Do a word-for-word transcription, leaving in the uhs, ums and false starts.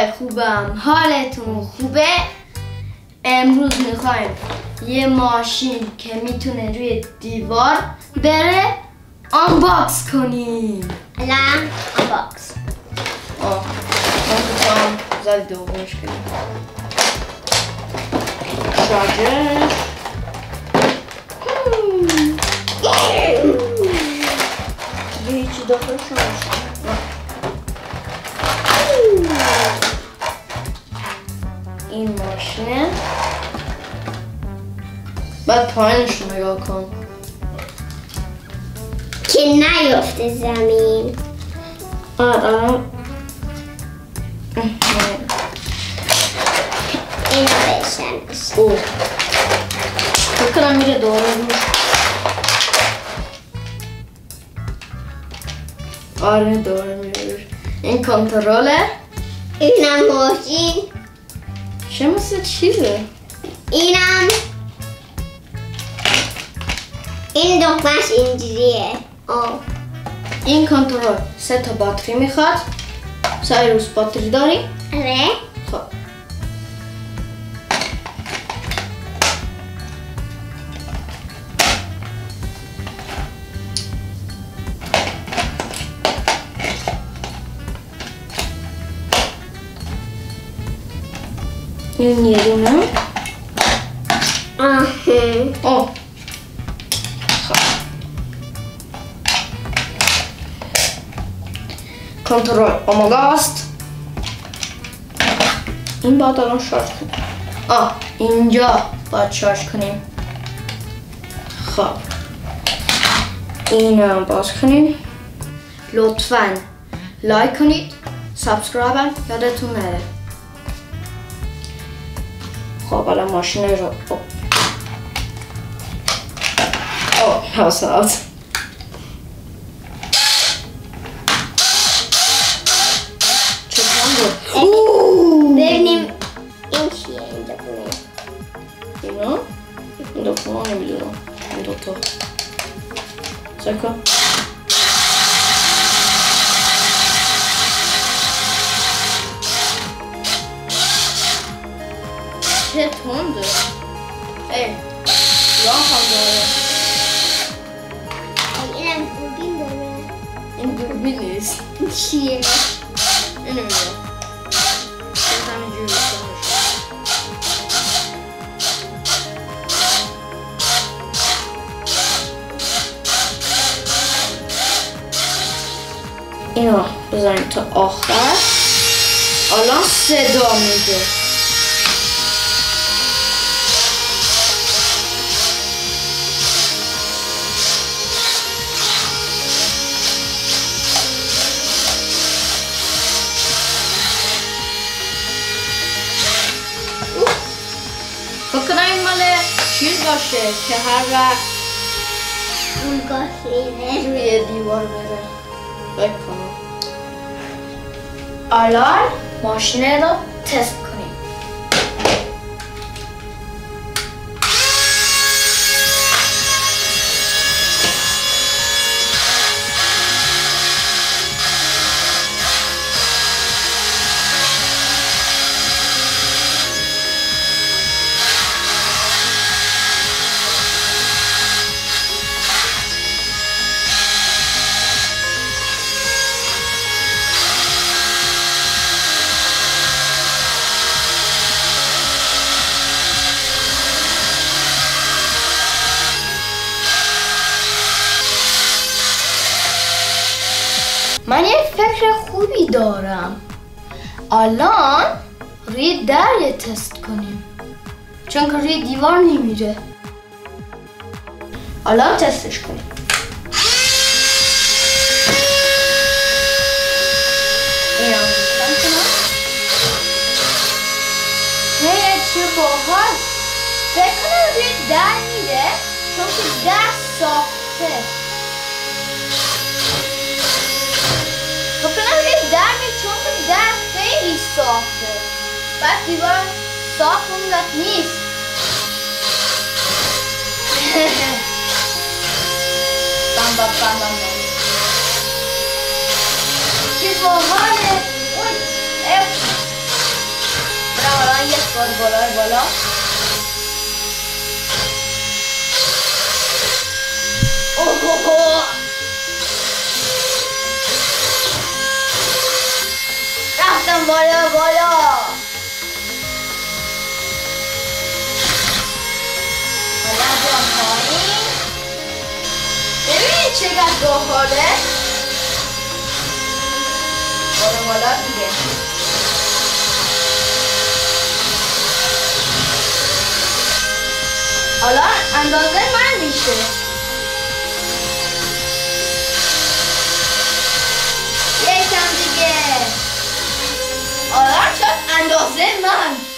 رفقای خوبم، حالتون خوبه؟ امروز میخوایم یه ماشین که میتونه روی دیوار بره آنباکس کنیم. الان آنباکس. آه من بکنم زد دومش کنیم. شارژر یه هیچی داخل شارژ. این ماشینه، بعد پایینش رو نگاه کن که نیفته زمین. آره اینو بشنش. اوه فکر کنم میره دوره روش. آره دوره میره روش. این کنترله، اینم ماشین، چه مثل چیزه؟ اینم این دکمهش اینجوریه. آه این کنترل سه تا باتری میخواد. سایروس باتری داری؟ آره. خب این یه دونه. آه اوه خب کنترل آماده است. این باید الان شارژ کنیم. آه اینجا باید شارژ کنیم. خب اینو باز کنیم. لطفاً لایک کنید، سابسکرایب هم یادتون نره. خب الان ماشین رو اوه اوه حواسات ببینیم این چیه این دکمه. اینا؟ این دکمه ها نمیدونم. این دوتا سکا چه تنده. ای لام هم داره. اینم دوربین داره. این دوربین نیست. چیه؟ اینو میدونم. این همینجوری بستم میشه. اینو بذاریم تا آخر. الان صدا میده. فکر این مال چیز باشه که هر وقت اونگاه میره روی دیوار بره. فکر کنم الان ماشین رو تست کنیم. من یه فکر خوبی دارم. الان روی در یه تست کنیم، چون که روی دیوار نمیره. الان تستش کنیم. این هم بستم کنم. هی چه باحال. فکر کنم روی در میره چون که در ساخته. خب کنم روی در میره چون که در خیلی ساخته. بعد دیوار ساخت اونقدر نیست. بام بام بام بام چه باحاله. اوی من یک بار بالای بالا. اوه رفتم بالا بالا. حالا بیام پایین. ببینید چقدر باحاله. بالا بالا دیگه. حالا اندازه من میشه. یکم دیگه. حالا شد اندازه من.